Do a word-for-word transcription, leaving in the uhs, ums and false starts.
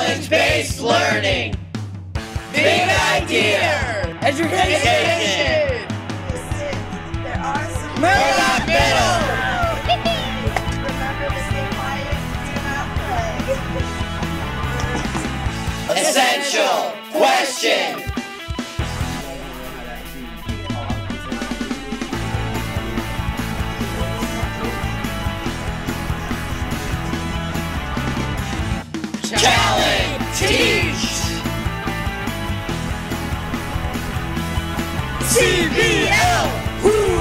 Challenge-based learning. Big idea. Education. There are some. Murdoch Middle. Remember to stay quiet. Do not play. Essential question. Challenge. Teach. C B L. Woo!